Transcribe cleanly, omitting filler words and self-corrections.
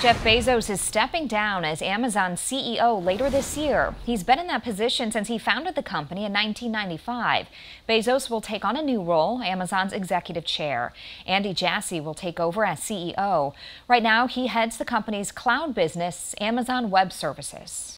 Jeff Bezos is stepping down as Amazon CEO later this year. He's been in that position since he founded the company in 1995. Bezos will take on a new role, Amazon's executive chair. Andy Jassy will take over as CEO. Right now, he heads the company's cloud business, Amazon Web Services.